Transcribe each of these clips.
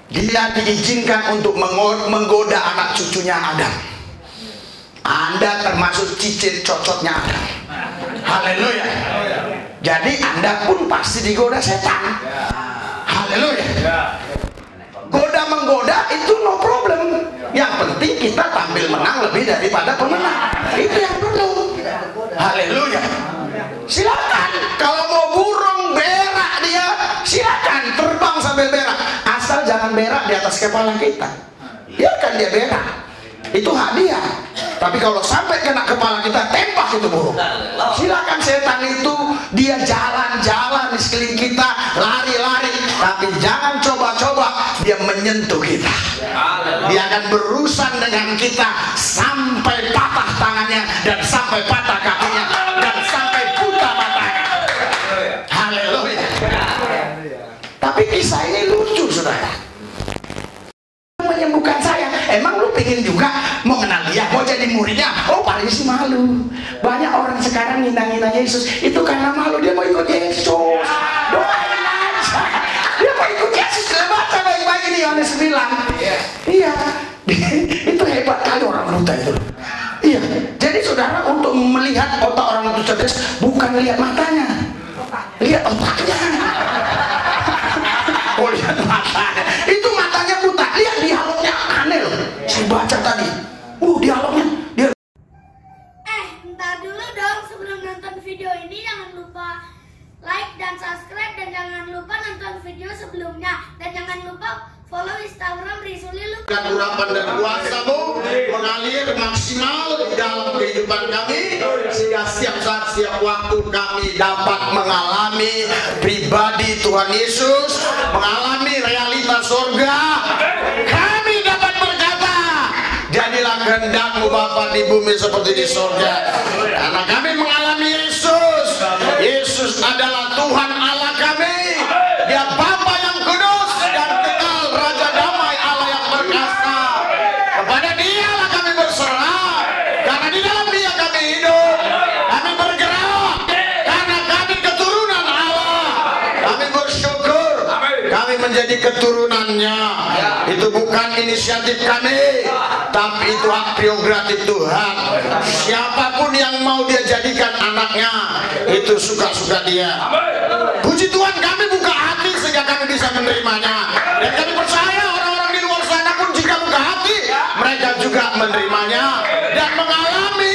Dia diizinkan untuk menggoda anak cucunya Adam. Anda termasuk cicit cocotnya Adam. Haleluya. Jadi Anda pun pasti digoda setan. Haleluya. Goda menggoda itu no problem. Yang penting kita tampil menang lebih daripada pemenang. Itu yang perlu. Haleluya. Silakan. Kalau mau burung berak dia, silakan terbang sambil berak. Asal jangan berak di atas kepala kita. Biarkan dia berak. Itu hak dia. Tapi kalau sampai kena kepala kita, tembak itu burung. Silakan setan itu dia jalan-jalan di sekeliling kita, lari-lari. Tapi jangan coba-coba dia menyentuh kita. Dia akan berurusan dengan kita sampai patah tangannya dan sampai patah kakinya dan sampai buta matanya. Haleluya. Tapi kisah ini lucu, saudara. Menyembuhkan saya. Emang lu pengen juga mau kenal dia, mau jadi muridnya? Oh, paling sih malu. Banyak orang sekarang ngina-ngina Yesus itu karena malu. Dia mau ikut Yesus. Doain aja. Dia mau ikut Yesus. Baca baik-baik ini Yohanes 9. Iya. Itu hebat kali orang buta itu. Iya. Jadi saudara, untuk melihat otak orang itu cerdas bukan lihat matanya, lihat otaknya. Oh, lihat matanya. Itu matanya buta. Lihat dialognya aneh loh. Saya baca tadi. Dialognya dia. Ntar dulu dong, sebelum nonton video ini jangan lupa like dan subscribe, dan jangan lupa nonton video sebelumnya, dan jangan lupa follow Instagram Risuli Lu. Dan urapan dan kuasa-Mu mengalir maksimal di dalam kehidupan kami, sehingga setiap saat, setiap waktu kami dapat mengalami pribadi Tuhan Yesus, mengalami realitas surga. Kami dapat berkata, jadilah kehendak-Mu Bapa di bumi seperti di surga. Karena kami mengalami Yesus. Yesus adalah Tuhan Allah kami. Dia Bapa yang kudus dan kekal, Raja damai, Allah yang perkasa. Kepada Dialah kami berserah, karena di dalam Dia kami hidup. Kami bergerak karena kami keturunan Allah. Kami bersyukur kami menjadi keturunannya. Itu bukan inisiatif kami, tapi itu hak prerogatif Tuhan. Siapapun yang mau Dia jadikan anaknya, itu suka-suka Dia. Puji Tuhan, kami buka hati sehingga kami bisa menerimanya. Dan kami percaya orang-orang di luar sana pun jika buka hati, mereka juga menerimanya dan mengalami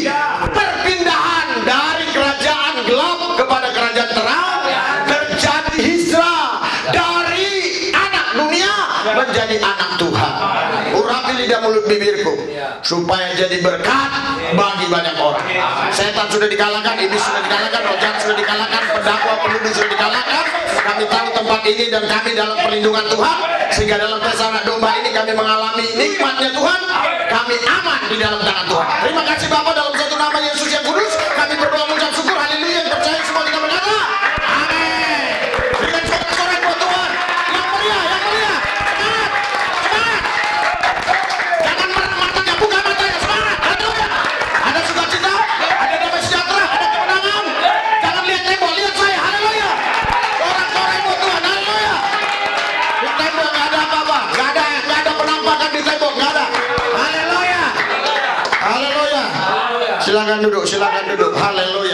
perpindahan dari kerajaan gelap kepada kerajaan terang. Terjadi hijrah dari anak dunia menjadi anak Tuhan. Urapi lidah mulut bibirku supaya jadi berkat bagi banyak orang. Setan sudah dikalahkan, iblis sudah dikalahkan, roh jahat sudah dikalahkan, pendakwa penuduh sudah dikalahkan. Kami tahu tempat ini dan kami dalam perlindungan Tuhan, sehingga dalam pesta anak domba ini kami mengalami nikmatnya Tuhan. Kami aman di dalam tangan Tuhan. Terima kasih Bapa, dalam satu nama Yesus yang kudus kami berdoa mengucap syukur. Haleluya. Yang percaya semua kita berkata amin. Berikan sorak-sorai buat Tuhan yang meriah, yang meriah. Semangat, semangat. Jangan matanya, buka matanya, semangat. Haleluya. Ada sukacita, ada damai sejahtera, ada kemenangan. Jangan lihat tembok, lihat saya. Haleluya. Sorak-sorai buat Tuhan. Haleluya. Di tembok nggak ada apa-apa, nggak ada penampakan di tembok, nggak ada. Haleluya. Haleluya. Silakan duduk, silakan duduk. Haleluya.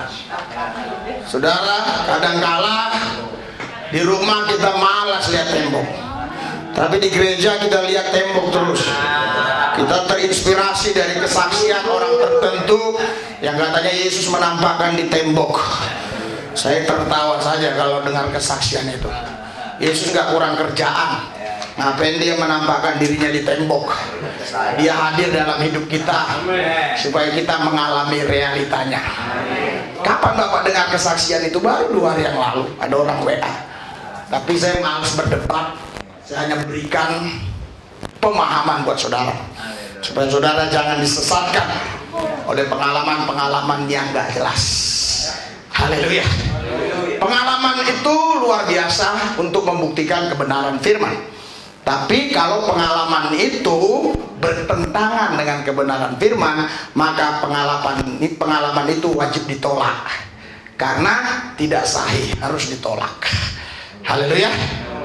Saudara, kadangkala di rumah kita malas lihat tembok, tapi di gereja kita lihat tembok terus. Kita terinspirasi dari kesaksian orang tertentu yang katanya Yesus menampakkan di tembok. Saya tertawa saja kalau dengar kesaksian itu. Yesus nggak kurang kerjaan. Ngapain Dia menampakkan dirinya di tembok? Dia hadir dalam hidup kita supaya kita mengalami realitanya. Kapan Bapak dengar kesaksian itu? Baru 2 hari yang lalu ada orang WA. Tapi saya malas berdebat. Saya hanya berikan pemahaman buat saudara, supaya saudara jangan disesatkan oleh pengalaman-pengalaman yang gak jelas. Haleluya. Pengalaman itu luar biasa untuk membuktikan kebenaran firman. Tapi kalau pengalaman itu bertentangan dengan kebenaran firman, maka pengalaman itu wajib ditolak, karena tidak sahih, harus ditolak. Haleluya.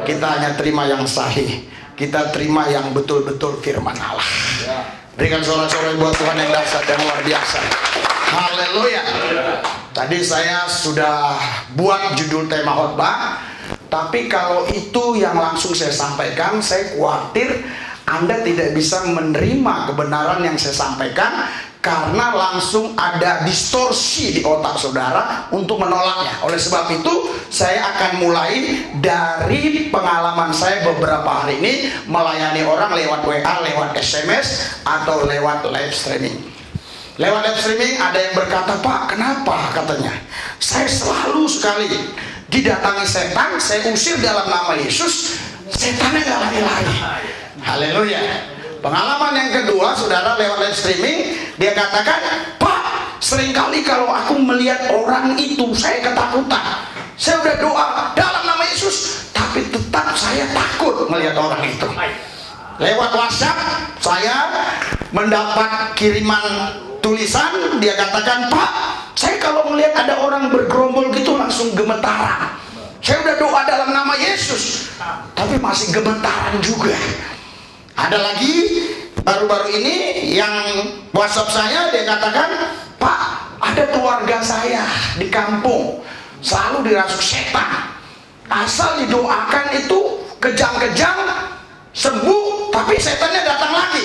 Kita hanya terima yang sahih. Kita terima yang betul-betul firman Allah. Berikan sorak-sorai buat Tuhan yang dahsyat dan luar biasa. Haleluya. Tadi saya sudah buat judul tema khotbah, tapi kalau itu yang langsung saya sampaikan, saya khawatir Anda tidak bisa menerima kebenaran yang saya sampaikan, karena langsung ada distorsi di otak saudara untuk menolaknya. Oleh sebab itu, saya akan mulai dari pengalaman saya beberapa hari ini melayani orang lewat WA, lewat SMS, atau lewat live streaming. Lewat live streaming ada yang berkata, "Pak, kenapa?" katanya. "Saya selalu sekali didatangi setan, saya usir dalam nama Yesus, setannya nggak lari-lari." Haleluya. Pengalaman yang kedua, saudara, lewat live streaming, dia katakan, "Pak, seringkali kalau aku melihat orang itu, saya ketakutan. Saya udah doa dalam nama Yesus, tapi tetap saya takut melihat orang itu." Lewat WhatsApp, saya mendapat kiriman tulisan, dia katakan, "Pak, saya kalau melihat ada orang bergerombol gitu langsung gemetaran. Saya udah doa dalam nama Yesus, tapi masih gemetaran juga." Ada lagi baru-baru ini yang WhatsApp saya, dia katakan, "Pak, ada keluarga saya di kampung selalu dirasuk setan. Asal didoakan itu kejang-kejang sembuh, tapi setannya datang lagi."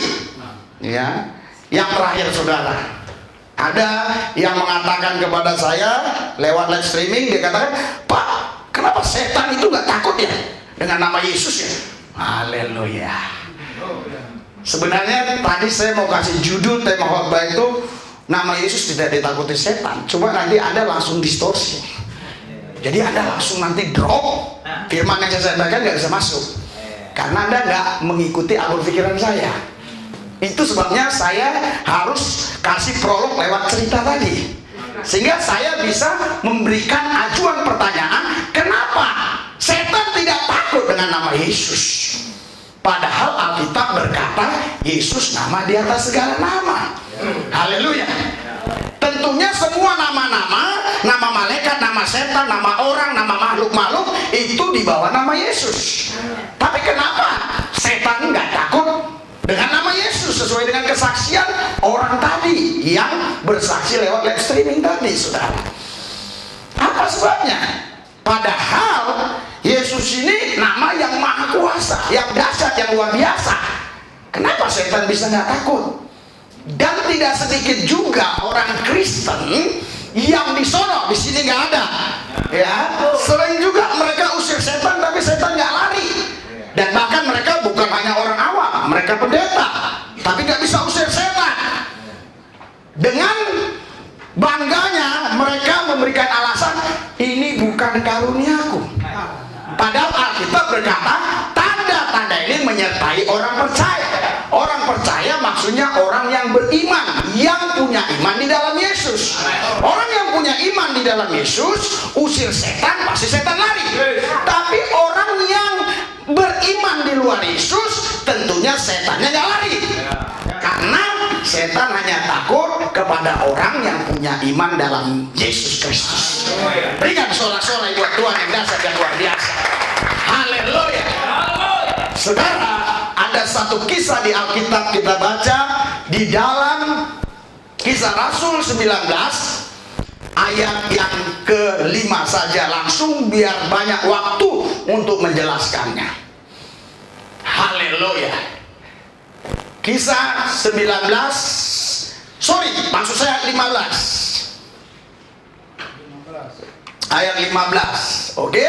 Ya, yang terakhir saudara, ada yang mengatakan kepada saya lewat live streaming, dia katakan, "Pak, kenapa setan itu nggak takut ya dengan nama Yesus ya?" Haleluya. Sebenarnya tadi saya mau kasih judul tema khotbah itu, nama Yesus tidak ditakuti setan. Coba nanti Anda langsung distorsi. Jadi Anda langsung nanti drop, firman yang saya sampaikan nggak bisa masuk, karena Anda nggak mengikuti alur pikiran saya. Itu sebabnya saya harus kasih prolog lewat cerita tadi, sehingga saya bisa memberikan ajuan pertanyaan, kenapa setan tidak takut dengan nama Yesus? Padahal Alkitab berkata Yesus nama di atas segala nama. Haleluya. Tentunya semua nama-nama, nama malaikat, nama setan, nama orang, nama makhluk-makhluk itu di bawah nama Yesus. Tapi kenapa setan nggak takut dengan nama Yesus sesuai dengan kesaksian orang tadi yang bersaksi lewat live streaming tadi, saudara? Apa sebabnya? Padahal Yesus ini nama yang maha kuasa, yang dahsyat, yang luar biasa. Kenapa setan bisa nggak takut? Dan tidak sedikit juga orang Kristen yang di sono, di sini nggak ada. Ya, sering juga mereka usir setan, tapi setan nggak lari. Dan bahkan mereka bukan hanya orang awam, mereka pendeta, tapi nggak bisa usir setan. Dengan bangganya mereka memberikan alasan, "Ini bukan karuniaku." Padahal Alkitab berkata tanda-tanda ini menyertai orang percaya. Orang percaya maksudnya orang yang beriman, yang punya iman di dalam Yesus. Orang yang punya iman di dalam Yesus, usir setan pasti setan lari. Tapi orang yang beriman di luar Yesus, tentunya setannya nggak lari. Karena setan hanya takut kepada orang yang punya iman dalam Yesus Kristus. Berikan sorak-sorai buat Tuhan yang dahsyat dan luar biasa. Haleluya. Saudara, ada satu kisah di Alkitab kita baca di dalam Kisah Rasul 19 ayat yang ke-5 saja langsung, biar banyak waktu untuk menjelaskannya. Haleluya. Kisah 19, maksud saya 15. Ayat 15. Oke?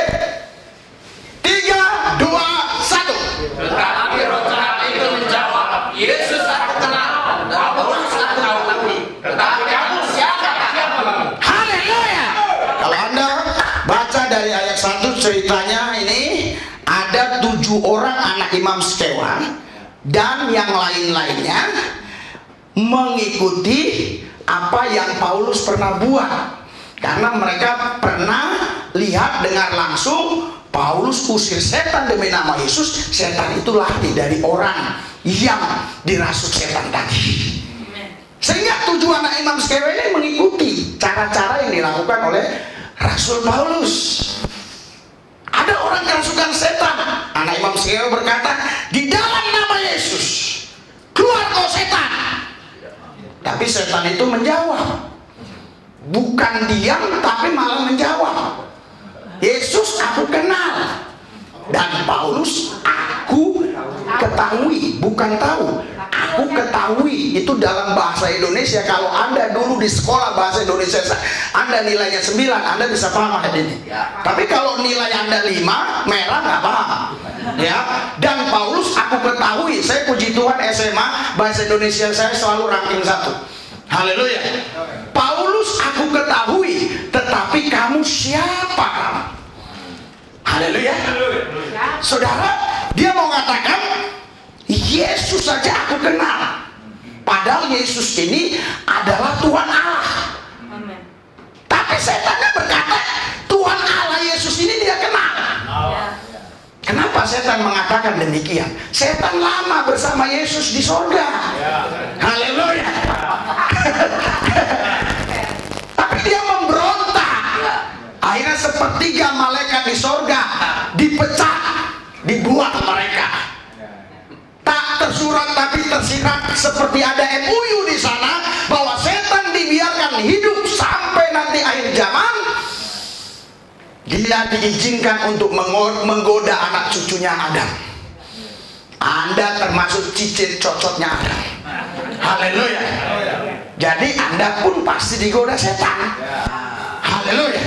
3, 2, 1. Tetapi roh jahat itu menjawab, "Yesus aku kenal, dan Paulus aku tahu, tetapi kamu siapa?" Haleluya. Kalau Anda baca dari ayat 1, ceritanya ini ada 7 orang anak imam Skewa dan yang lain-lainnya mengikuti apa yang Paulus pernah buat, karena mereka pernah lihat dengar langsung Paulus usir setan demi nama Yesus. Setan itu lari dari orang yang dirasuk setan tadi. Sehingga 7 anak imam Skewa ini mengikuti cara-cara yang dilakukan oleh Rasul Paulus. Ada orang kerasukan setan, cewek berkata, di dalam nama Yesus keluar kau setan. Tapi setan itu menjawab, bukan diam tapi malah menjawab, Yesus aku kenal, dan Paulus aku ketahui, bukan tahu, aku ketahui. Itu dalam bahasa Indonesia. Kalau Anda dulu di sekolah bahasa Indonesia Anda nilainya 9, Anda bisa paham ayat ini. Tapi kalau nilai Anda 5, merah nggak paham. Ya, dan Paulus aku ketahui. Saya puji Tuhan SMA bahasa Indonesia saya selalu ranking 1. Haleluya. Paulus aku ketahui, tetapi kamu siapa? Haleluya. Saudara, dia mau mengatakan Yesus saja aku kenal. Padahal Yesus ini adalah Tuhan Allah. Tapi setannya berkata Tuhan Allah Yesus ini dia kenal. Kenapa setan mengatakan demikian? Setan lama bersama Yesus di sorga. Haleluya. Tapi dia memberontak. Akhirnya sepertiga malaikat di sorga dipecat, dibuang mereka. Tak tersurat tapi tersirat, seperti ada MOU di sana bahwa setan dibiarkan hidup sampai nanti akhir zaman. Dia diizinkan untuk menggoda anak cucunya Adam. Anda termasuk cicit cocotnya Adam. Haleluya. Jadi Anda pun pasti digoda setan. Haleluya.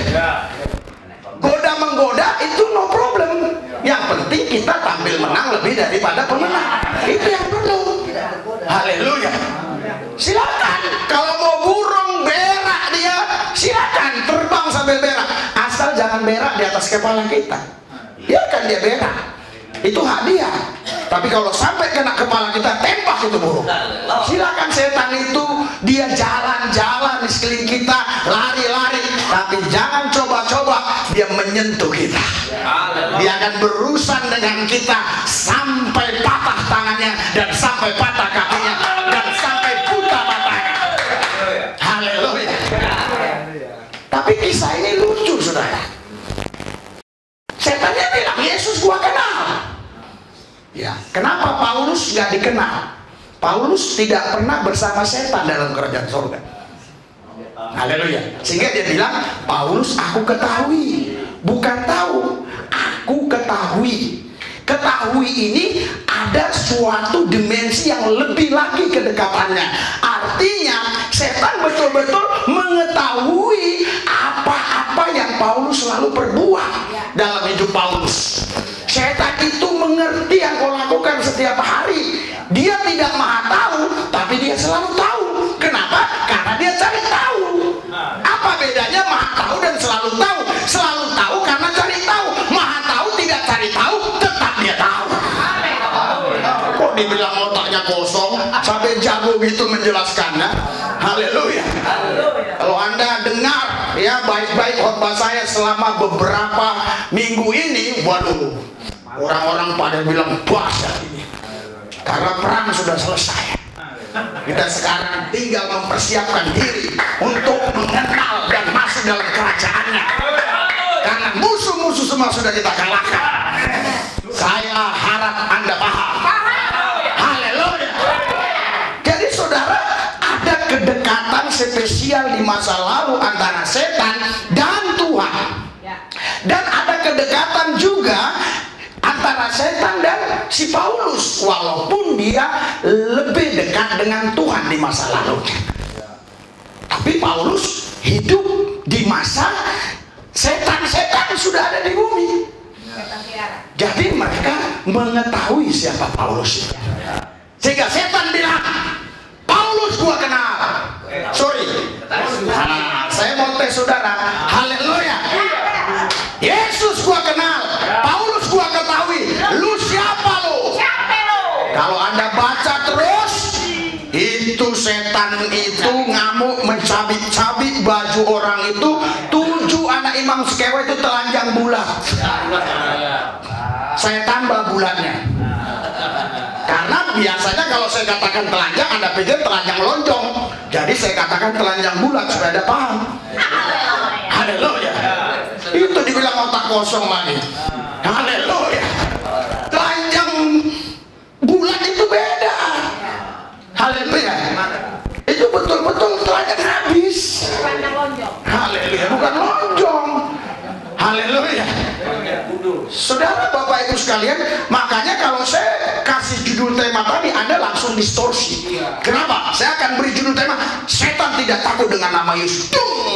Goda menggoda itu no problem. Yang penting kita tampil menang lebih daripada pemenang. Itu yang perlu. Haleluya. Silakan. Kalau mau burung berak dia, silakan terbang sambil berak. Asal jangan berak di atas kepala kita. Biarkan dia berak. Itu hak dia. Tapi kalau sampai kena kepala kita, tembak itu burung. Silakan setan itu dia jalan-jalan di sekeliling kita, lari-lari, tapi jangan coba-coba dia menyentuh kita. Dia akan berurusan dengan kita sampai patah tangannya dan sampai patah kakinya dan sampai buta matanya. Haleluya. Tapi kisah ini lucu, saudara. Setannya bilang Yesus gua kenal. Ya, kenapa Paulus gak dikenal? Paulus tidak pernah bersama setan dalam kerajaan surga. Haleluya. Sehingga dia bilang, Paulus aku ketahui, bukan tahu, aku ketahui. Ketahui ini ada suatu dimensi yang lebih lagi kedekatannya. Artinya setan betul-betul mengetahui apa-apa yang Paulus selalu perbuat dalam hidup Paulus. Setan itu mengerti yang kau lakukan setiap hari. Dia tidak maha tahu, tapi dia selalu tahu. Kenapa? Karena dia cari tahu. Apa bedanya maha tahu dan selalu tahu? Selalu tahu karena cari tahu. Maha tahu tidak cari tahu, tetap dia tahu. Kok dibilang otaknya kosong, sampai jago gitu menjelaskannya. Haleluya. Kalau Anda dengar ya baik-baik khotbah saya selama beberapa minggu ini, waduh, orang-orang pada bilang bahasa ini karena perang sudah selesai. Kita sekarang tinggal mempersiapkan diri untuk mengenal dan masuk dalam kerajaannya. Karena musuh-musuh semua sudah kita kalahkan. Saya harap Anda paham. Haleluya. Jadi saudara, ada kedekatan spesial di masa lalu antara setan dan Tuhan. Dan ada kedekatan juga antara setan dan si Paulus, walaupun dia lebih dekat dengan Tuhan di masa lalunya. Tapi Paulus hidup di masa setan-setan sudah ada di bumi. Jadi mereka mengetahui siapa Paulus itu. Sehingga setan bilang, Paulus gua kenal. Sorry. Nah, saya mau tes saudara. Haleluya. Yesus gua kenal. Paulus gua ketahui. Lu siapa lu? Kalau Anda baca terus, itu setan itu ngamuk mencabik-cabik baju orang itu. 7 anak imam sekewa itu telanjang bulat. Saya tambah bulatnya. Karena biasanya kalau saya katakan telanjang, Anda pikir telanjang lonjong. Jadi saya katakan telanjang bulat supaya Anda paham. Haleluya. Itu dibilang otak kosong lagi. Haleluya. Telanjang Bapak Ibu sekalian, makanya kalau saya kasih judul tema tadi, Anda langsung distorsi. Kenapa? Saya akan beri judul tema, setan tidak takut dengan nama Yesus.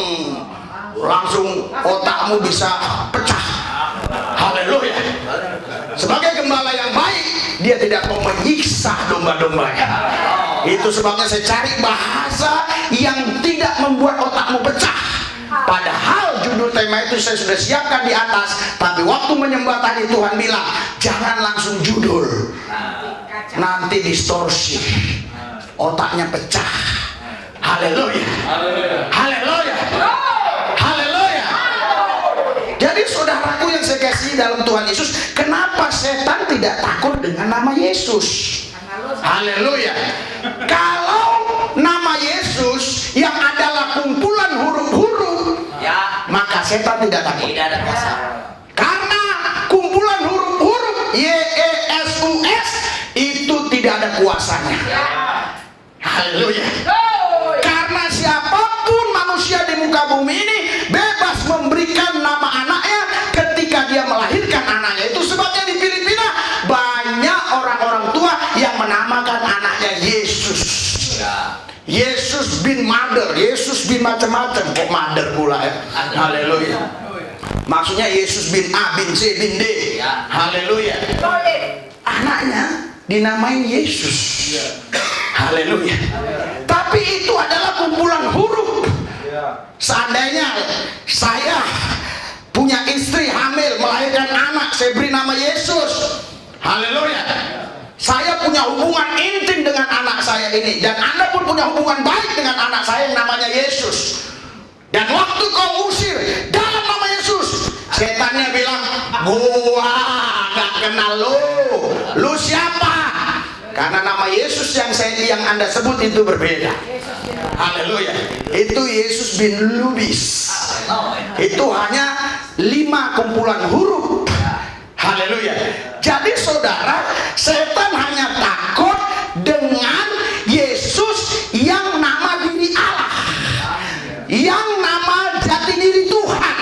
Langsung otakmu bisa pecah. Haleluya. Sebagai gembala yang baik, dia tidak mau menyiksa domba-dombanya. Itu sebabnya saya cari bahasa yang tidak membuat otakmu pecah. Padahal judul tema itu saya sudah siapkan di atas, tapi waktu menyembah tadi Tuhan bilang jangan langsung judul, nanti distorsi, otaknya pecah. Haleluya, haleluya, haleluya. Jadi saudaraku yang saya kasih dalam Tuhan Yesus, kenapa setan tidak takut dengan nama Yesus? Haleluya. Kalau nama Yesus yang adalah kumpulan huruf-huruf, ya, maka setan tidak takut. Tidak ada kuasa. Karena kumpulan huruf-huruf YESUS itu tidak ada kuasanya. Ya. Haleluya. Karena siapapun manusia di muka bumi ini bebas memberikan nama anaknya ketika dia melahirkan anaknya. Itu sebabnya di Filipina banyak orang-orang tua yang menamakan anaknya Yesus. Yesus bin Mother, Yesus bin macam-macam, kok Mother pula ya. Haleluya. Maksudnya Yesus bin A, bin C, bin D. Haleluya. Anaknya dinamain Yesus. Haleluya. Tapi itu adalah kumpulan huruf. Seandainya saya punya istri hamil melahirkan anak, saya beri nama Yesus. Haleluya. Saya punya hubungan intim dengan anak saya ini, dan Anda pun punya hubungan baik dengan anak saya yang namanya Yesus. Dan waktu kau usir dalam nama Yesus, setannya bilang, gua gak kenal lu siapa? Karena nama Yesus yang Anda sebut itu berbeda. Haleluya. Itu Yesus bin Lubis. Itu hanya 5 kumpulan huruf. Haleluya. Jadi saudara, setan hanya takut dengan Yesus yang nama diri Allah, yang nama jati diri Tuhan.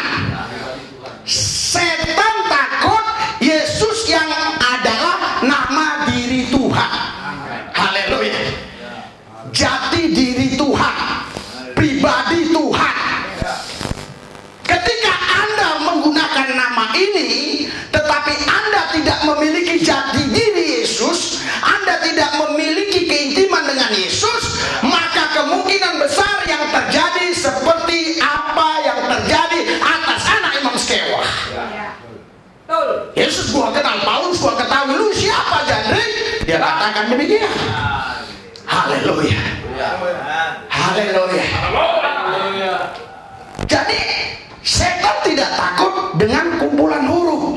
Setan takut Yesus yang adalah nama diri Tuhan. Haleluya. Jati diri Tuhan, pribadi Tuhan. Ketika Anda menggunakan nama ini, tetapi Anda tidak memiliki jati diri Yesus, Anda tidak memiliki keintiman dengan Yesus, maka kemungkinan besar yang terjadi seperti apa yang terjadi atas anak Imam Skewa. Yesus gua kenal, Paulus gua ketahui, lu siapa Jandri? Dia katakan demikian. Haleluya. Haleluya. Jadi setan tidak takut dengan kumpulan huruf.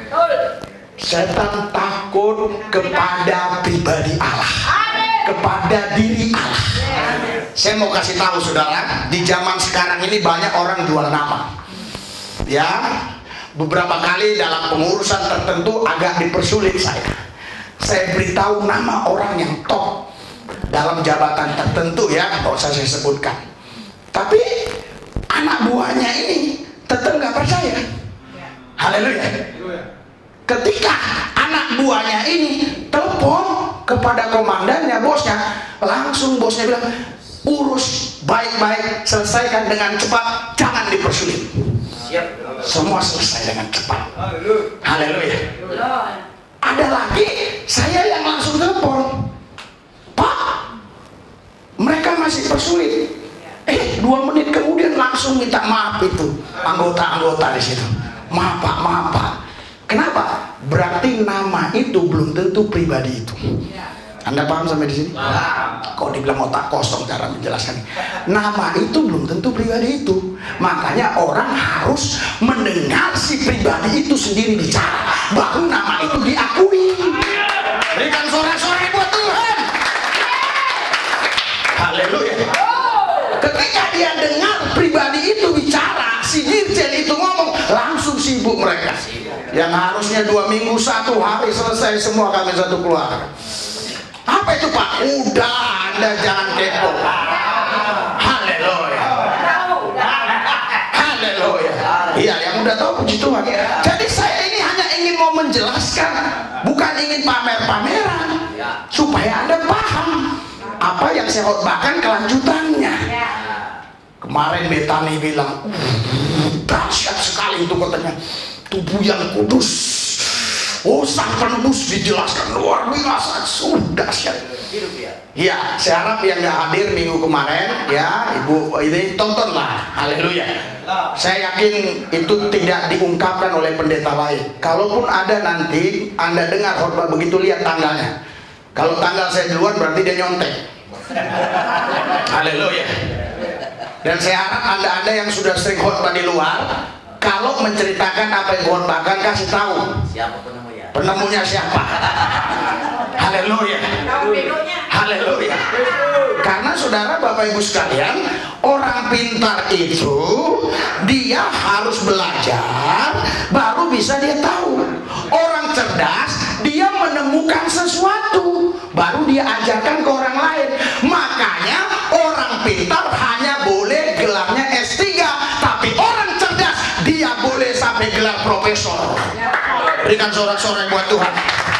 Setan takut kepada pribadi Allah, kepada diri Allah. Saya mau kasih tahu saudara, di zaman sekarang ini banyak orang jual nama. Ya, beberapa kali dalam pengurusan tertentu agak dipersulit saya. Saya beritahu nama orang yang top dalam jabatan tertentu, ya, kalau saya sebutkan. Tapi anak buahnya ini tetap nggak percaya. Haleluya. Ketika anak buahnya ini telepon kepada komandannya, bosnya, langsung bosnya bilang, urus baik-baik, selesaikan dengan cepat, jangan dipersulit. Semua selesai dengan cepat. Haleluya. Ada lagi saya yang langsung telepon, Pak, mereka masih persulit. 2 menit kemudian langsung minta maaf itu anggota-anggota di situ. Maaf Pak, maaf Pak. Kenapa? Berarti nama itu belum tentu pribadi itu. Anda paham sampai di sini? Kok dibilang otak kosong cara menjelaskan? Nama itu belum tentu pribadi itu. Makanya orang harus mendengar si pribadi itu sendiri bicara, baru nama itu diakui. Berikan sorak-sorai buat Tuhan. Haleluya. Ketika dia dengar pribadi itu bicara, si dirjen itu ngomong, langsung sibuk mereka. Yang harusnya 2 minggu, 1 hari selesai semua, kami satu keluarga. Apa itu Pak? Udah, Anda jangan kepo. Haleluya. Haleluya. Iya, yang udah tahu puji Tuhan. Jadi saya ini hanya ingin mau menjelaskan, bukan ingin pamer-pameran, supaya Anda paham apa yang saya khotbahkan kelanjutannya. Kemarin Betani bilang, dahsyat sekali itu katanya, tubuh yang kudus. Oh, sang penebus dijelaskan luar biasa, sudah dahsyat. Ya, saya harap yang nggak hadir minggu kemarin, ya Ibu ini tontonlah, haleluya. Saya yakin itu tidak diungkapkan oleh pendeta lain. Kalaupun ada nanti Anda dengar khotbah begitu, lihat tanggalnya. Kalau tanggal saya duluan berarti dia nyontek. Haleluya. Dan saya harap Anda yang sudah sering khotbah di luar, kalau menceritakan apa yang khotbahkan, kasih tahu Siapa penemunya? penemunya siapa. Haleluya. Haleluya. Karena saudara, Bapak Ibu sekalian, orang pintar itu dia harus belajar baru bisa dia tahu. Orang cerdas dia menemukan sesuatu baru dia ajarkan ke orang lain. Makanya orang pintar hanya boleh gelarnya S3, tapi orang cerdas dia boleh sampai gelar profesor. Berikan sorak-sorai buat Tuhan.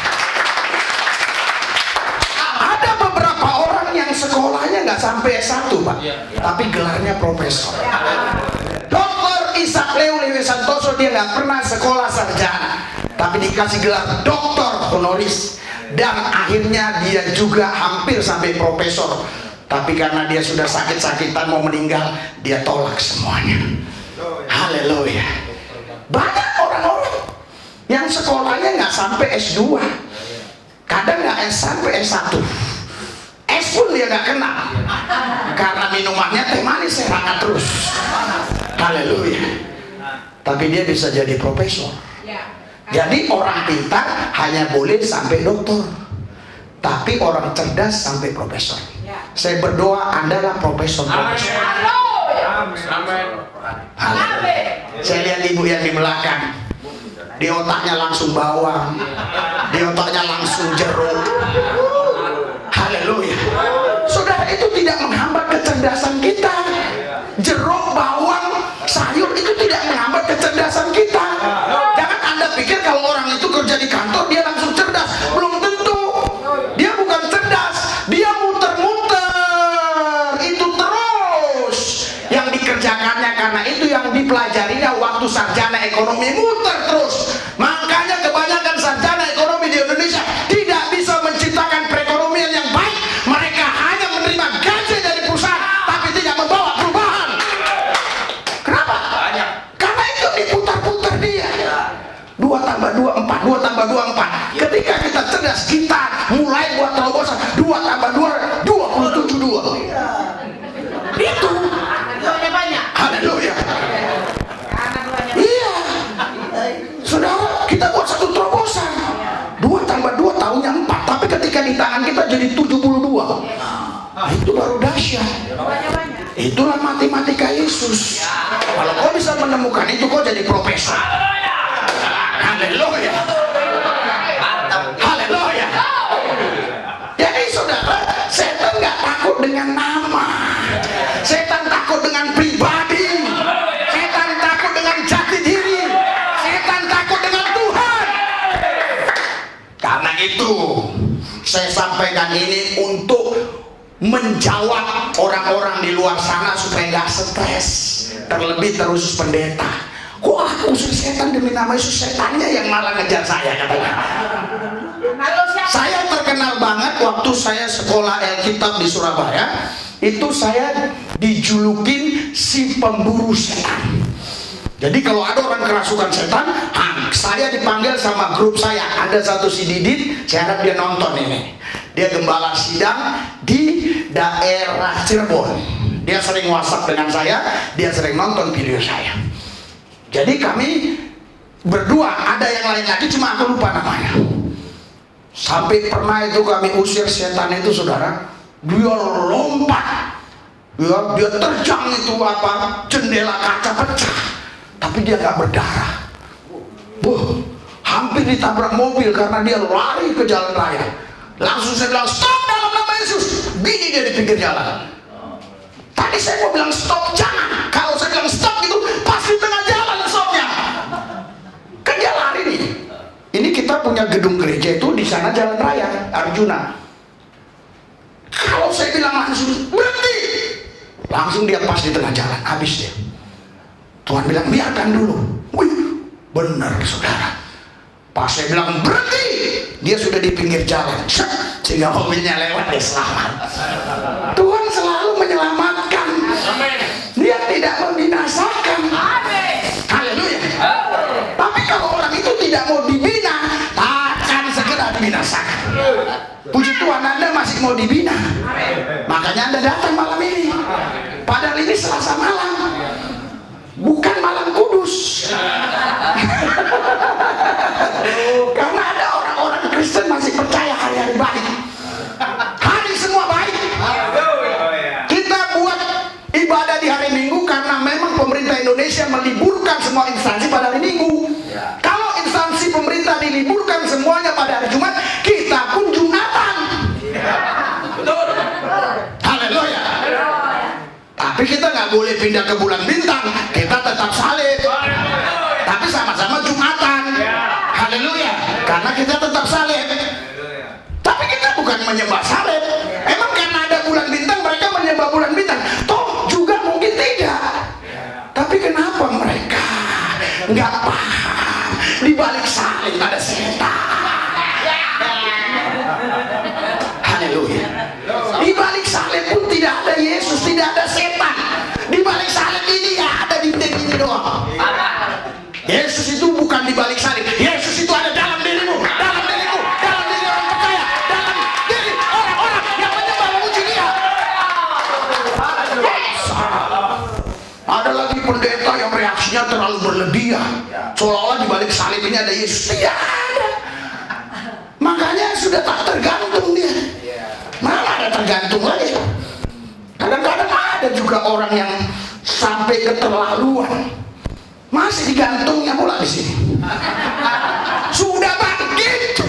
Ada beberapa orang yang sekolahnya nggak sampai S1 Pak, tapi gelarnya profesor. Dr. Ishak Lewi Santoso dia nggak pernah sekolah sarjana, tapi dikasih gelar doktor honoris, dan akhirnya dia juga hampir sampai profesor. Tapi karena dia sudah sakit-sakitan mau meninggal, dia tolak semuanya. Haleluya. Banyak orang-orang yang sekolahnya nggak sampai S2, kadang nggak sampai S1, S pun dia nggak kenal, karena minumannya teh manis saya hangat terus. Haleluya. Tapi dia bisa jadi profesor. Jadi orang pintar hanya boleh sampai doktor, tapi orang cerdas sampai profesor. Saya berdoa Anda lah profesor-profesor. Saya lihat ibu yang di belakang, di otaknya langsung bawang, di otaknya langsung jeruk. Haleluya. Saudara, itu tidak menghambat kecerdasan kita. Jeruk, bawang, sayur itu tidak menghambat kecerdasan kita. Jangan Anda pikir kalau orang itu kerja di kantor dia langsung cerdas. Belum tentu. Dia bukan cerdas, dia muter-muter. Itu terus yang dikerjakannya, karena itu yang dipelajarinya waktu sarjana ekonomi, muter terus. Makanya kebanyakan sarjana ekonomi di Indonesia tidak bisa menciptakan perekonomian yang baik. Mereka hanya menerima gaji dari perusahaan, tapi tidak membawa perubahan. Kenapa? Karena itu diputar-putar dia. 2 tambah 2 4, 2 tambah 2 4. Ketika kita cerdas, kita mulai buat terobosan. 2 tambah 2 27 2. Itu banyak. Haleluya. Iya. Saudara, kita buat satu terobosan. 2 tambah 2 tahunnya 4, tapi ketika di tangan kita jadi 72. Nah, itu baru dahsyat. Itulah matematika Yesus. Kalau kau bisa menemukan itu, kau jadi profesor. Haleluya. Haleluya. Jadi saudara, setan nggak takut dengan nama, setan takut dengan pribadi, setan takut dengan jati diri, setan takut dengan Tuhan. Karena itu saya sampaikan ini untuk menjawab orang-orang di luar sana supaya nggak stres, terlebih terus pendeta. Kok aku usir setan demi nama Yesus, setannya yang malah ngejar saya, katanya. Saya terkenal banget waktu saya sekolah Alkitab di Surabaya, itu saya dijulukin si pemburu setan. Jadi kalau ada orang kerasukan setan, saya dipanggil sama grup saya. Ada satu si Didit, saya harap dia nonton ini. Dia gembala sidang di daerah Cirebon. Dia sering WhatsApp dengan saya, dia sering nonton video saya. Jadi kami berdua, ada yang lain lagi cuma aku lupa namanya. Sampai pernah itu kami usir setan itu, saudara. Dia lompat, dia terjang itu apa, jendela kaca pecah, tapi dia nggak berdarah. Hampir ditabrak mobil karena dia lari ke jalan raya. Langsung saya bilang stop dalam nama Yesus. Bini dia di pinggir jalan. Tadi saya mau bilang stop, jangan. Kalau saya bilang stop itu pasti tengah jalan stopnya. Kan dia lari nih. Ini kita kita punya gedung gereja itu di sana jalan raya Arjuna. Kalau saya bilang langsung berhenti, langsung dia pas di tengah jalan, habis dia. Tuhan bilang biarkan dulu. Wih, benar saudara. Pas saya bilang berhenti, dia sudah di pinggir jalan, sehingga mobilnya lewat, dia selamat. Tuhan selalu menyelamatkan. Dia tidak membinasakan. Haleluya. Tapi kalau orang itu tidak mau dibina, akan segera dibinasakan. Puji Tuhan, Anda masih mau dibina. Makanya Anda datang malam ini. Padahal ini Selasa malam, bukan malam kudus. Karena ada orang-orang Kristen masih percaya hari-hari baik. Hari semua baik. Kita buat ibadah di hari Minggu karena memang pemerintah Indonesia meliburkan semua instansi pada hari Minggu. Kalau instansi pemerintah diliburkan semuanya pada hari Jumat, kita pun Jumatan. Betul. Haleluya. Tapi kita nggak boleh pindah ke bulan bintang, kita tetap salib. Tapi sama-sama Jumatan. Haleluya. Karena kita tetap salib. Tapi kita bukan menyembah salib. Emang karena ada bulan bintang mereka menyembah bulan bintang? Toh juga mungkin tidak. Tapi kenapa mereka nggak paham di balik salib ada setan? Haleluya. Di balik salib pun tidak ada Yesus, tidak ada setan. Di balik salib ini ya ada dinding ini doang. Yesus itu bukan di balik salib. Yesus itu ada dalam dirimu, dalam diriku, dalam diri orang percaya, dalam diri orang-orang yang menyembah memuji Dia. Ada lagi pendeta yang reaksinya terlalu berlebihan, seolah-olah di balik salib ini ada Yesus. Tidak ada. Makanya sudah tak tergantung dia. Mana ada tergantung lagi. Kadang-kadang ada juga orang yang sampai keterlaluan, masih digantungnya pula di sini. Sudah bangkit.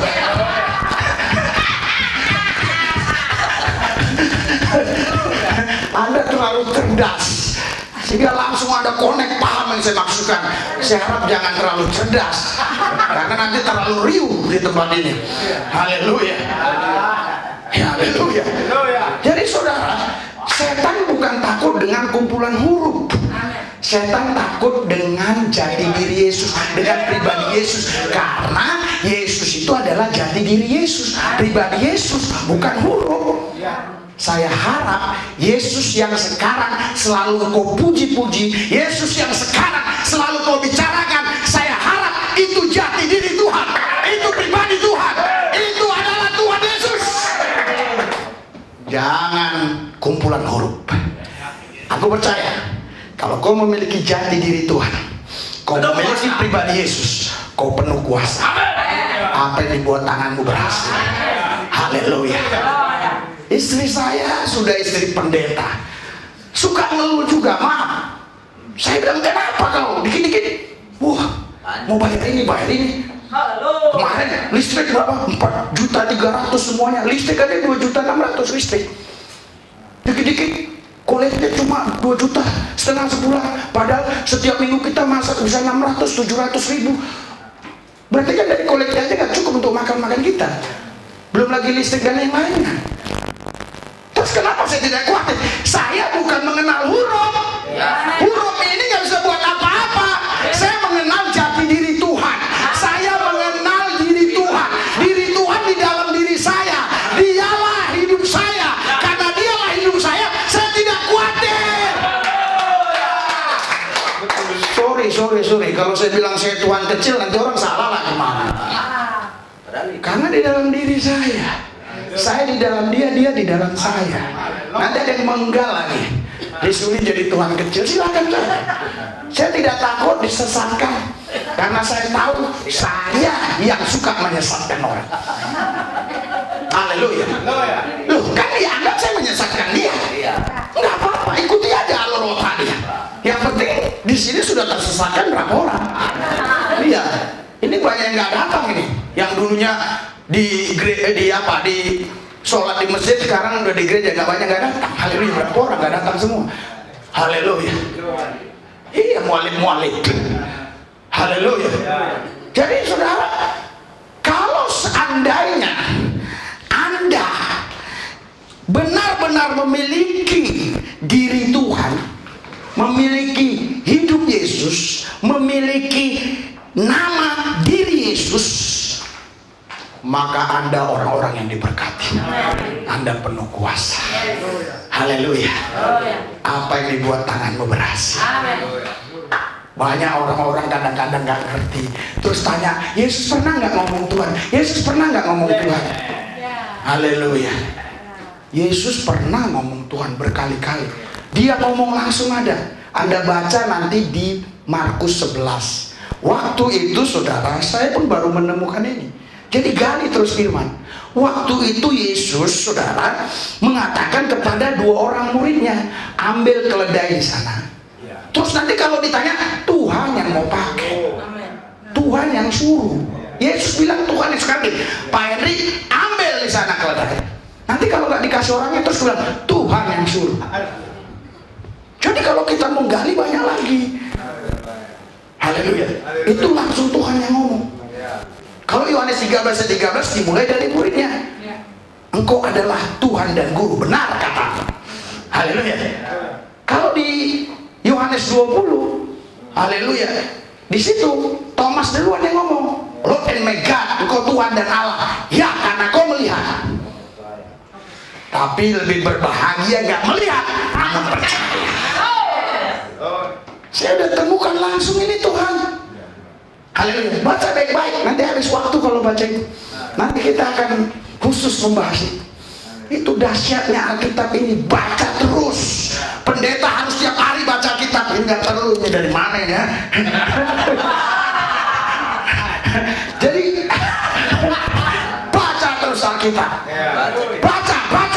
Anda terlalu cerdas, sehingga langsung ada connect, paham yang saya maksudkan. Saya harap jangan terlalu cerdas, karena nanti terlalu riuh di tempat ini. Haleluya. Haleluya. Jadi saudara, setan bukan takut dengan kumpulan huruf. Setan takut dengan jati diri Yesus, dengan pribadi Yesus. Karena Yesus itu adalah jati diri Yesus, pribadi Yesus, bukan huruf. Saya harap Yesus yang sekarang selalu kau puji-puji, Yesus yang sekarang selalu kau bicarakan, saya harap itu jati diri Tuhan, itu pribadi Tuhan, itu adalah Tuhan Yesus. Jangan kumpulan huruf. Aku percaya kalau kau memiliki jati diri Tuhan, kau memiliki pribadi Yesus, kau penuh kuasa. Apa yang dibuat tanganmu berhasil. Haleluya. Istri saya sudah istri pendeta, suka ngeluh juga, maaf. Saya bilang kenapa kau dikit-dikit, wah mau bayar ini bayar ini. Kemarin listrik berapa? 4.300.000 semuanya. Listrik ada 2.600.000 listrik. Dikit-dikit koleknya cuma 2 juta setengah sebulan. Padahal setiap minggu kita masak bisa 600-700.000. Berarti kan dari koleknya aja nggak cukup untuk makan-makan kita. Belum lagi listrik dan yang lainnya. Terus kenapa saya tidak khawatir? Saya bukan mengenal huruf. Huruf ini nggak bisa buat apa-apa. Saya mengenal jati diri Tuhan. Saya mengenal diri Tuhan. Diri Tuhan di dalam diri saya. Dialah hidup saya. Karena Dialah hidup saya tidak khawatir. Sorry. Kalau saya bilang saya Tuhan kecil, nanti orang salah lah gimana? Karena di dalam diri saya di dalam dia di dalam saya. Nanti ada yang menggal lagi, disuruh jadi Tuhan kecil, silakan saja. Saya tidak takut disesatkan, karena saya tahu saya yang suka menyesatkan orang. Haleluya. Loh, kan dianggap saya menyesatkan dia. Nggak apa-apa, ikuti aja alur otak dia. Yang penting di sini sudah tersesatkan berapa orang? Iya. Ini banyak yang nggak datang ini. Yang dulunya di sholat di masjid, sekarang udah di gereja, nggak banyak nggak datang. Haleluya, berapa orang nggak datang semua? Haleluya. Iya, mualif. Haleluya. Jadi saudara, seandainya Anda benar-benar memiliki diri Tuhan, memiliki hidup Yesus, memiliki nama diri Yesus, maka Anda orang-orang yang diberkati. Anda penuh kuasa. Haleluya. Apa yang dibuat tanganmu berhasil. Banyak orang-orang kadang-kadang gak ngerti, terus tanya, Yesus pernah gak ngomong Tuhan? Yesus pernah gak ngomong Tuhan? Haleluya. Yesus pernah ngomong Tuhan berkali-kali. Dia ngomong langsung ada. Anda baca nanti di Markus 11. Waktu itu saudara, saya pun baru menemukan ini. Jadi gali terus firman. Waktu itu Yesus saudara mengatakan kepada 2 orang muridnya, ambil keledai di sana. Terus nanti kalau ditanya, Tuhan yang mau pakai, Tuhan yang suruh. Yesus bilang Tuhan yang sekali, Pak Henry ambil di sana keledai. Nanti kalau nggak dikasih orangnya terus bilang Tuhan yang suruh. Jadi kalau kita mau gali banyak lagi. Haleluya. Itu langsung Tuhan yang ngomong. Kalau Yohanes 13:13 dimulai dari muridnya. Engkau adalah Tuhan dan Guru, benar kata. Haleluya. Kalau di Yohanes 20, haleluya, di situ Thomas duluan yang ngomong, Lord and my God, engkau Tuhan dan Allah. Ya, karena kau melihat. Tapi lebih berbahagia gak melihat, namun percaya. Saya udah temukan langsung ini Tuhan. Haleluya. Baca baik-baik, nanti habis waktu kalau baca itu. Nanti kita akan khusus membahas itu. Itu dahsyatnya Alkitab ini, baca terus. Pendeta harus tiap hari baca kitab. Ini gak perlu, ini dari mana ya? Jadi baca terus Alkitab. Baca.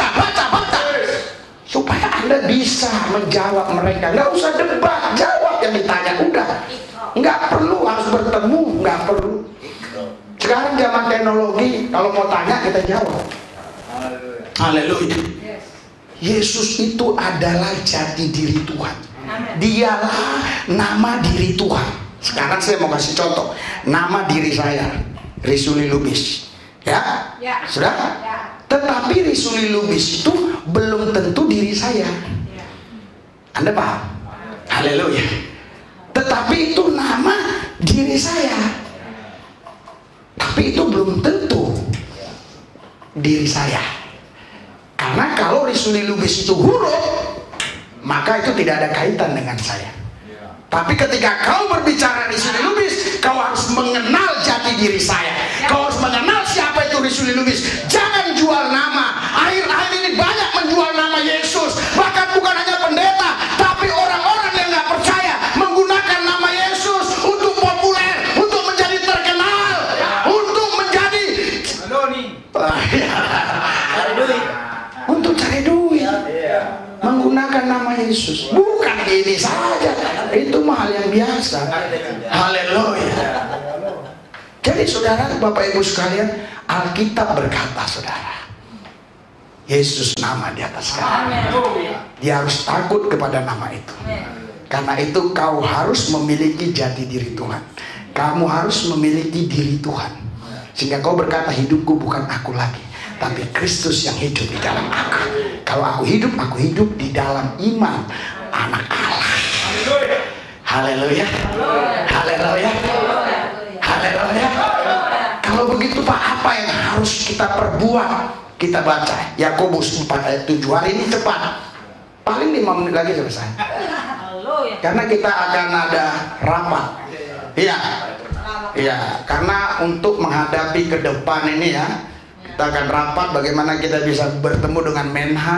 Supaya Anda bisa menjawab mereka. Gak usah debat, jawab yang ditanya. Udah. Gak perlu harus bertemu, gak perlu. Sekarang zaman teknologi, kalau mau tanya kita jawab. Haleluya. Yesus itu adalah jati diri Tuhan. Dialah nama diri Tuhan. Sekarang saya mau kasih contoh. Nama diri saya Risuli Lubis. Ya? Sudah? Tetapi Risuli Lubis itu belum tentu diri saya. Anda paham? Haleluya. Tetapi itu nama diri saya. Tapi itu belum tentu diri saya. Karena kalau Risuli Lubis itu huruf, maka itu tidak ada kaitan dengan saya. Tapi ketika kau berbicara Risuli Lubis, kau harus mengenal jati diri saya. Kau harus mengenal siapa itu Risuli Lubis. Jangan jual nama. Akhir-akhir ini banyak menjual nama Yesus. Bahkan bukan hanya pendeta, tapi orang-orang yang nggak percaya menggunakan nama Yesus untuk populer, untuk menjadi terkenal, untuk menjadi untuk cari duit, menggunakan nama Yesus. Bukan ini saja, itu hal yang biasa. Haleluya. Jadi saudara, Bapak Ibu sekalian, Alkitab berkata saudara, Yesus nama di atas segala. Dia harus takut kepada nama itu. Karena itu kau harus memiliki jati diri Tuhan. Kamu harus memiliki diri Tuhan. Sehingga kau berkata, hidupku bukan aku lagi, tapi Kristus yang hidup di dalam aku. Kalau aku hidup di dalam iman anak Allah. Haleluya. Haleluya. Haleluya. Kalau begitu Pak, apa yang harus kita perbuat? Kita baca Yakobus 4 ayat 7. Hari ini cepat, paling 5 menit lagi selesai. Karena kita akan ada rapat. Iya. Iya, karena untuk menghadapi ke depan ini ya, kita akan rapat bagaimana kita bisa bertemu dengan Menhan.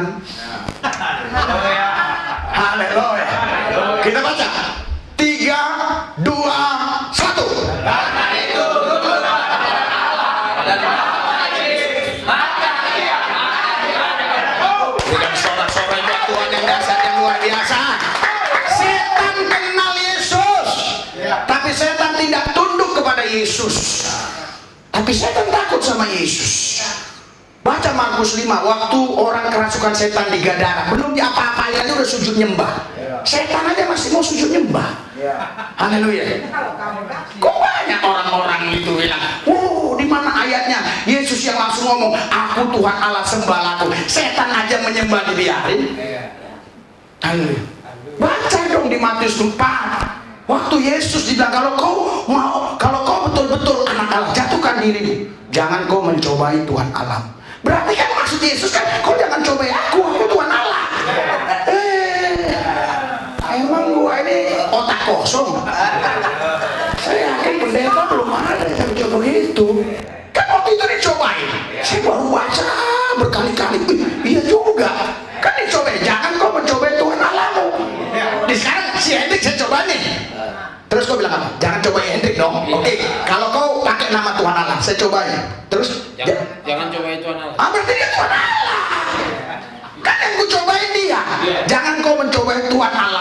Haleluya. Kita baca 3, 2, 1. Karena itu bukan sorak-sorai buat Tuhan yang dahsyat yang luar biasa. Setan kenal Yesus, tapi setan tidak tunduk kepada Yesus. Tapi setan takut sama Yesus. Baca Markus 5, waktu orang kerasukan setan di Gadara, belum diapa-apain aja udah sujud nyembah. Setan aja masih mau sujud nyembah. Haleluya. Kok banyak orang-orang itu bilang, di mana ayatnya Yesus langsung ngomong, aku Tuhan Allah sembahlah aku. Setan aja menyembah dibiarin. Haleluya. Baca dong di Matius 4. Waktu Yesus dibilang, kalau kau betul-betul anak Allah, jatuhkan dirimu, jangan kau mencobai Tuhan Allah. Berarti kan maksud Yesus kan, kau jangan cobai aku Tuhan Allah. Emang gua ini otak kosong. Saya yakin pendeta belum ada yang coba begitu. Kan waktu itu dicobain. Saya baru baca berkali-kali. Iya juga. Kan dicobain. Jangan kau mencobai Tuhan Allahmu. Di sekarang si Hendrik saya coba nih. Terus kau bilang apa? Jangan cobain Hendrik dong. Oke. Kalau kau pakai nama Tuhan Allah, saya cobain. Terus jangan cobain Tuhan Allah. Berarti dia Tuhan Allah. Kan yang ku cobain dia. Jangan kau mencobai Tuhan Allah.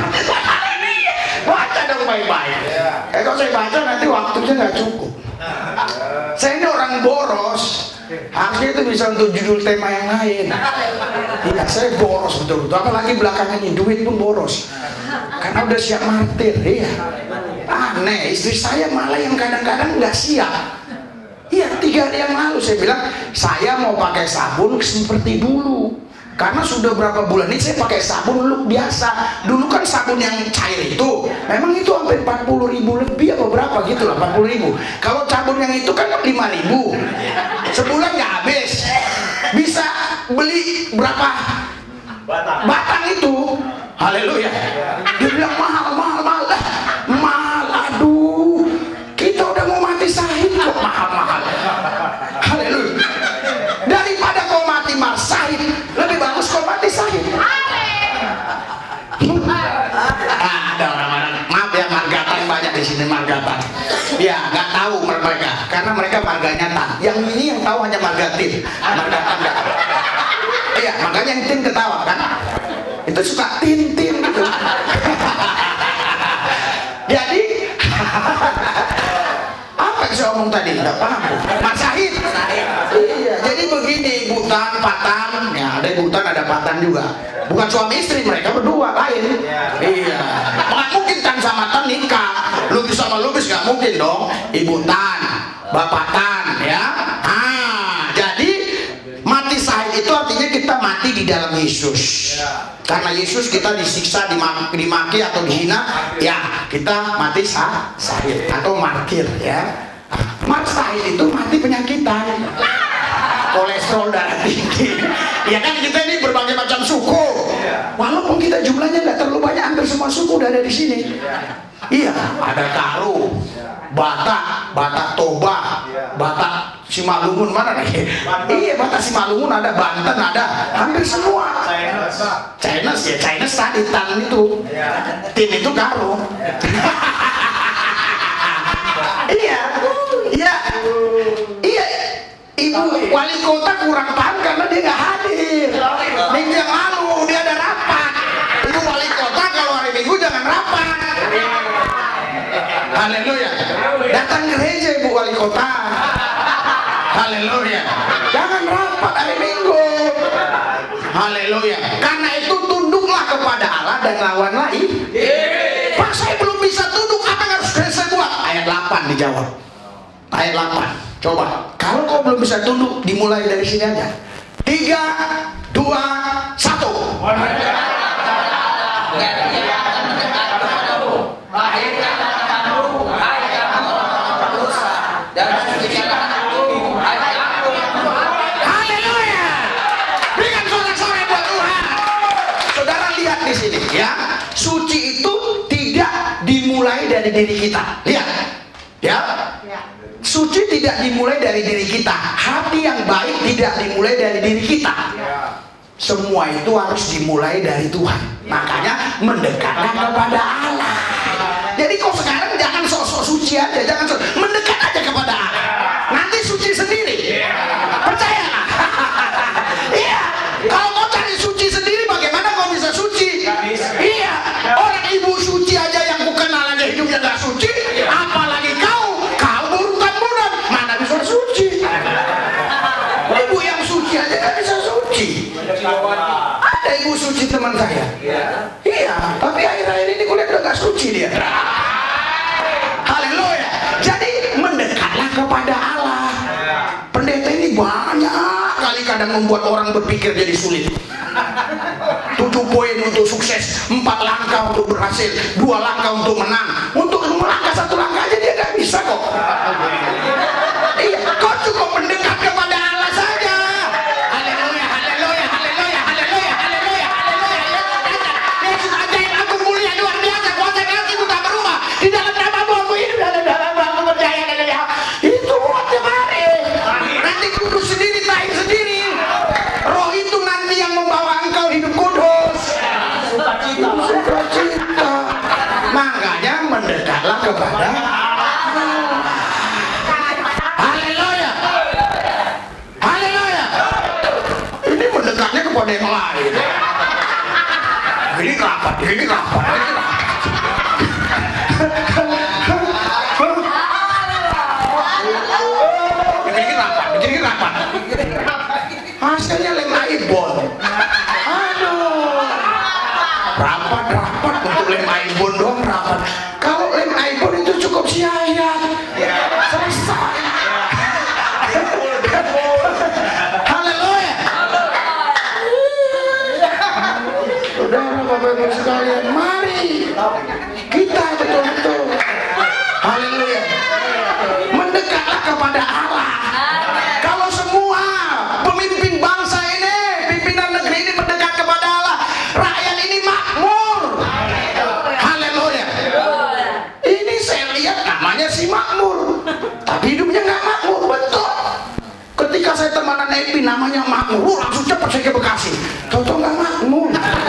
Baca dong baik-baik. Kalau saya baca nanti waktunya nggak cukup. Saya ini orang boros. Harusnya itu bisa untuk judul tema yang lain. Iya, saya boros betul-betul. Apalagi belakangan ini duit pun boros. Karena udah siap martir. Iya. Aneh, istri saya malah yang kadang-kadang nggak siap. Iya, 3 hari yang lalu saya bilang, saya mau pakai sabun seperti dulu. Karena sudah berapa bulan ini saya pakai sabun look biasa. Dulu kan sabun yang cair itu, memang itu hampir 40.000 lebih apa berapa gitu lah, 40.000. Kalau sabun yang itu kan 5.000. Sebulan nggak habis. Bisa beli berapa batang itu? Haleluya. Dia bilang mahal. Aduh, kita udah mau mati syahid kok mahal. Haleluya. Daripada kau mati syahid, lebih bagus kau mati syahid. Ada orang-orang, maaf ya, margatan banyak di sini, margatan. Ya, nggak tahu mereka, karena mereka marganya tan. Yang ini yang tahu hanya margatin, margatan nggak. Iya, makanya yang tin ketawa kan. Itu suka tin gitu. Jadi apa yang saya omong tadi? Nggak paham. Mas Syahid. Iya, jadi begini, Butan, Patan, ya ada Butan ada Patan juga. Bukan suami istri, mereka berdua lain. Iya. Nggak mungkin Tan sama Tan nikah. Lubis sama Lubis nggak mungkin dong. Ibu Tan, Bapak Tan, ya. Jadi mati syahid itu artinya kita mati di dalam Yesus. Karena Yesus kita disiksa, dimaki atau dihina, ya kita mati syahid atau martir, ya. Mati syahid itu mati penyakitan, kolesterol darah tinggi. Ya kan kita ini berbagai macam suku. Walaupun kita jumlahnya nggak terlalu banyak, hampir semua suku udah ada di sini. Iya, ada Karo, Batak Toba, Batak Simalungun mana nih? Iya, Batak Simalungun ada, Banten ada, hampir semua. Chinese tadi Tan itu, Tin itu Karo. Iya. Ibu wali kota kurang paham karena dia nggak hadir. Minggu yang lalu dia ada rapat. Ibu wali kota kalau hari Minggu jangan rapat. Haleluya. Datang gereja Ibu wali kota. Haleluya. Jangan rapat hari Minggu. Haleluya. Karena itu tunduklah kepada Allah dan lawanlah Pak, saya belum bisa tunduk, apa yang harus saya buat? Ayat 8 dijawab. Ayat 8. Coba, kalau kau belum bisa tunduk, dimulai dari sini aja. 3, 2, 1. Haleluya. Berikan sorak-sorai buat Tuhan. Saudara lihat di sini, ya. Suci itu tidak dimulai dari diri kita. Lihat, ya. Suci tidak dimulai dari diri kita. Hati yang baik tidak dimulai dari diri kita. Semua itu harus dimulai dari Tuhan. Makanya mendekatlah kepada Allah. Jadi kau sekarang jangan sok-sok suci aja, jangan mendekat aja kepada Allah. Nanti suci sendiri. Percayalah. Iya. Kalau kau cari suci sendiri, bagaimana kau bisa suci? Iya. Orang ibu suci aja yang ku kenal aja hidupnya nggak suci, apalagi kau bukan mana bisa suci? Ibu yang suci aja nggak bisa suci. Ada ibu suci teman saya. Iya, tapi akhir-akhir ini kulihat udah nggak suci dia. Haleluya. Jadi mendekatlah kepada Allah. Pendeta ini banyak kali kadang membuat orang berpikir jadi sulit. 7 poin untuk sukses, 4 langkah untuk berhasil, 2 langkah untuk menang. Untuk melangkah 1 langkah aja dia nggak bisa kok. Iya, kau cukup mendekat kepada Allah saja. Haleluya, haleluya, haleluya, haleluya, haleluya, haleluya. Yesus ajaib, aku mulia, luar biasa, kuasa kasih-Mu tak berubah. Di dalam nama-Mu aku hidup, dalam nama-Mu aku percaya. Haleluya. Itu buat tiap hari. Nanti kudus sendiri, tahir sendiri. Roh itu nanti yang membawa engkau hidup kudus. Sukacita. Makanya mendekatlah kepada haleluya. Haleluya. Ini mendekatnya kepada yang lain. Ini rapat, ini rapat, ini rapat. Ini rapat. Hasilnya lem aibon. Aduh. Rapat untuk lem aibon doang rapat. Kalau lem aibon itu cukup sia-sia. Selesai. Haleluya. Saudara Bapak Ibu sekalian, mari kita betul-betul. Haleluya. Mendekatlah kepada Allah. Kalau semua pemimpin bangsa ini, pimpinan negeri ini mendekat kepada Allah, rakyat ini makmur. Haleluya. Ini saya lihat namanya si makmur, tapi hidupnya nggak makmur. Betul. Ketika saya temanan Epi namanya makmur, langsung cepat saya ke Bekasi. Tahu-tahu nggak makmur.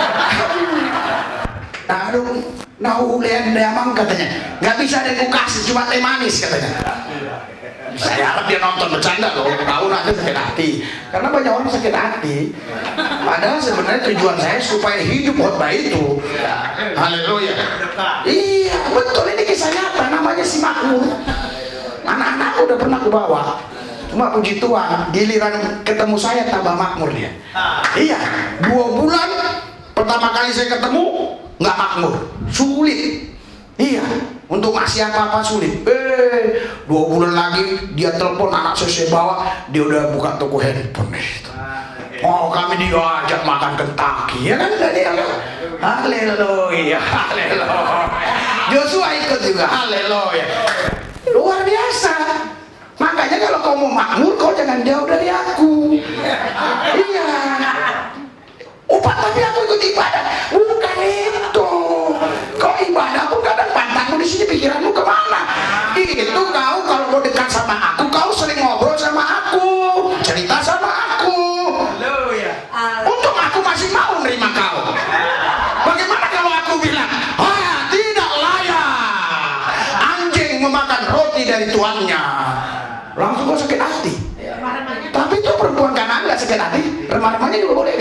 Lihat demang katanya, nggak bisa ada kasih, cuma teh manis katanya. Saya harap dia nonton bercanda loh, tahu nanti sakit hati. Karena banyak orang sakit hati. Padahal sebenarnya tujuan saya supaya hidup khotbah itu. Haleluya. Iya, betul, ini kisah nyata, namanya si makmur. Anak-anakku udah pernah aku bawa. Cuma puji Tuhan, giliran ketemu saya tambah makmur dia. Iya, 2 bulan pertama kali saya ketemu nggak makmur, sulit. Iya, untuk ngasih apa-apa sulit. 2 bulan lagi dia telepon, anak saya bawa, dia udah buka toko handphone itu. Oh, kami diajak makan Kentucky, ya kan tadi ya. Haleluya, haleluya. Joshua ikut juga, haleluya. Luar biasa. Makanya kalau kau mau makmur, kau jangan jauh dari aku. Iya. Pak, tapi aku ikut ibadah. Bukan itu. Kau ibadah pun kadang pantangmu di sini, pikiranmu kemana? Itu kau kalau mau dekat sama aku, kau sering ngobrol sama aku, cerita sama aku. Untuk aku masih mau nerima kau. Bagaimana kalau aku bilang, tidak layak anjing memakan roti dari tuannya? Langsung kau sakit hati. Tapi itu perempuan kanan nggak sakit hati, remah-remahnya juga boleh.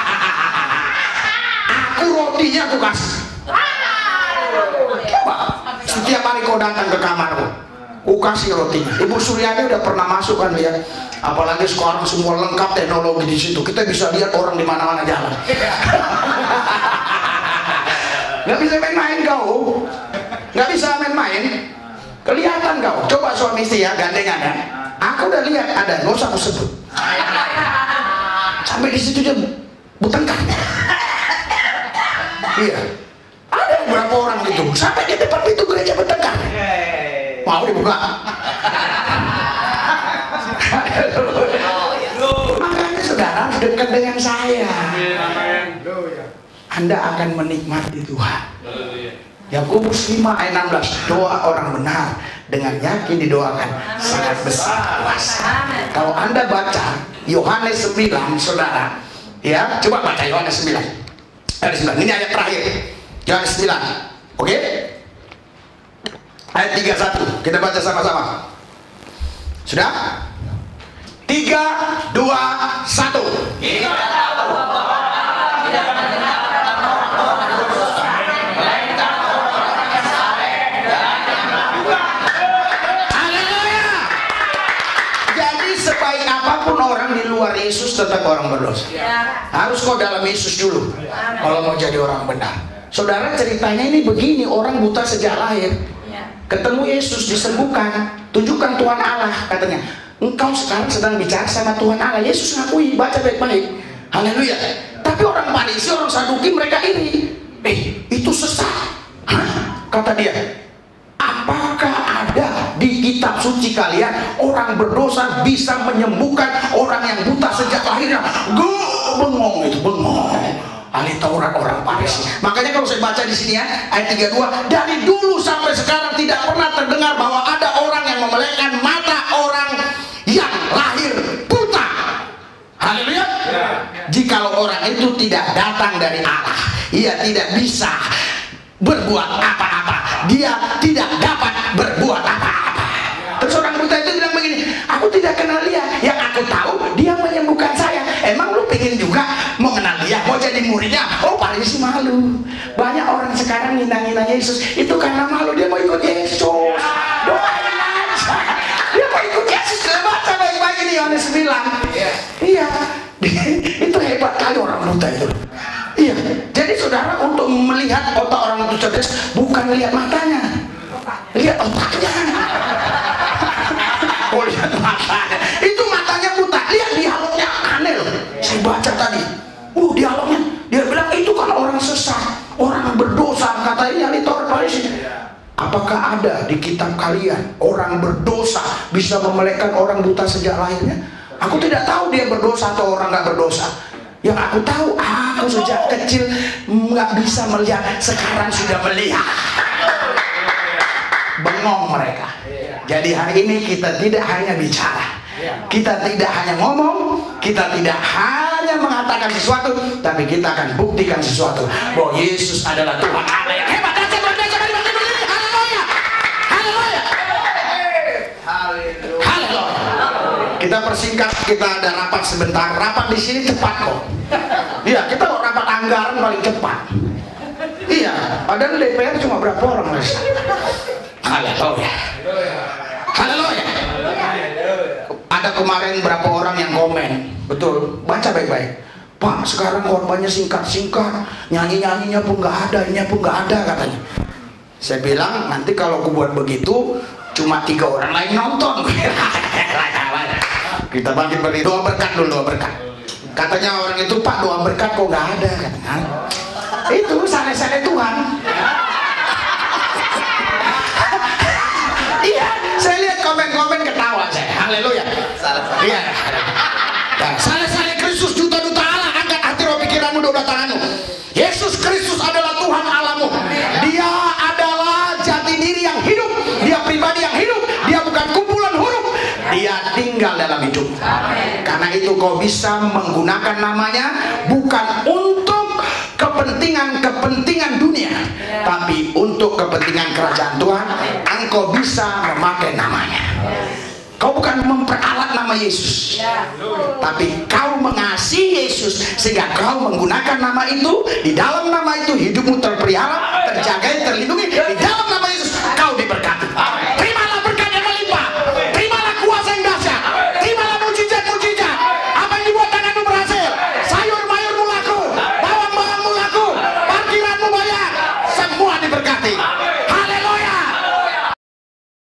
Aku rotinya aku kasih. Coba setiap hari kau datang ke kamarku, aku kasih rotinya. Ibu Suryani udah pernah masuk kan lihat. Apalagi sekarang semua lengkap teknologi di situ. Kita bisa lihat orang di mana-mana jalan. Nggak bisa main-main kau, nggak bisa main-main. Kelihatan kau. Coba suami istri ya gandengan ya. Aku udah lihat ada, nggak usah aku sebut. Sampai di situ dia bertengkar. Iya, ada beberapa orang gitu sampai di depan pintu gereja bertengkar. Mau dibuka? Makanya saudara harus dekat dengan saya. Anda akan menikmati Tuhan. Yakobus 5 ayat 16, doa orang benar dengan yakin didoakan sangat besar kuasa. Kalau Anda baca Yohanes 9, saudara, ya, coba baca Yohanes 9. Ayat 9, ini ayat terakhir Yohanes 9, oke? Ayat 31, kita baca sama-sama. Sudah? 3, 2, 1. Kita tahu bahwa Allah tidak mendengar sebaik apapun orang di luar Yesus tetap orang berdosa. Harus kau dalam Yesus dulu kalau mau jadi orang benar. Saudara, ceritanya ini begini, orang buta sejak lahir ketemu Yesus, disembuhkan, tunjukkan Tuhan Allah, katanya engkau sekarang sedang bicara sama Tuhan Allah. Yesus ngakui, baca baik-baik. Haleluya. Tapi orang Farisi, orang Saduki mereka iri. Itu sesat. Hah? Kata dia, apakah ada di kitab suci kalian orang berdosa bisa menyembuhkan orang yang buta sejak lahirnya? Bengong itu, bengong. Ahli Taurat orang Farisi. Makanya kalau saya baca di sini ya, ayat 32, dari dulu sampai sekarang tidak pernah terdengar bahwa ada orang yang memelekkan mata orang yang lahir buta. Haleluya. Jikalau orang itu tidak datang dari Allah, ia tidak bisa berbuat apa-apa. Dia tidak dapat berbuat apa-apa. Terus orang buta itu bilang begini, aku tidak kenal dia. Yang aku tahu dia menyembuhkan saya. Emang lu pengen juga mau kenal dia, mau jadi muridnya? Oh, Farisi malu. Banyak orang sekarang ngina-ngina Yesus itu karena malu. Dia mau ikut Yesus. Doain aja. Dia mau ikut Yesus. Baca baik-baik ini Yohanes 9. Iya. Itu hebat kali orang buta itu. Iya. Jadi saudara, untuk melihat otak orang itu cerdas bukan lihat matanya, lihat otaknya. Oh, lihat matanya. Itu matanya buta. Lihat dialognya aneh loh. Saya baca tadi. Dialognya. Dia bilang itu kan orang sesat, orang berdosa. Katanya ahli Taurat Farisi. Apakah ada di kitab kalian orang berdosa bisa memelekkan orang buta sejak lahirnya? Aku tidak tahu dia berdosa atau orang nggak berdosa. Yang aku tahu, aku sejak kecil nggak bisa melihat, sekarang sudah melihat. Bengong mereka. Jadi hari ini kita tidak hanya bicara, kita tidak hanya ngomong, kita tidak hanya mengatakan sesuatu, tapi kita akan buktikan sesuatu bahwa Yesus adalah Tuhan Allah yang hebat. Haleluya, haleluya, haleluya. Kita persingkat, kita ada rapat sebentar. Rapat di sini cepat kok. Iya, kita mau rapat anggaran paling cepat. Iya, padahal DPR cuma berapa orang mas? Haleluya, haleluya. Ada kemarin berapa orang yang komen, betul, baca baik-baik. Pak, sekarang korbannya singkat-singkat, nyanyi-nyanyinya pun nggak ada, ini pun nggak ada katanya. Saya bilang nanti kalau aku buat begitu, cuma 3 orang lain nonton. Kita bangkit berdiri, doa berkat dulu, doa berkat. Katanya orang itu, Pak, doa berkat kok nggak ada katanya. Itu sale-sale Tuhan. Iya, saya lihat komen-komen ketawa saya. Haleluya. Iya. Sale-sale Kristus duta-duta Allah, angkat hati roh pikiranmu, doa tanganmu. Yesus Kristus adalah Tuhan Allahmu. Dia adalah jati diri yang hidup. Dia pribadi yang hidup. Dia bukan kumpulan huruf. Dia tinggal dalam hidup. Karena itu kau bisa menggunakan namanya bukan untuk kepentingan dunia, tapi untuk kepentingan kerajaan Tuhan. Engkau bisa memakai namanya. Kau bukan memperalat nama Yesus, tapi kau mengasihi Yesus sehingga kau menggunakan nama itu. Di dalam nama itu hidupmu terpelihara, terjaga, terlindungi. Di dalam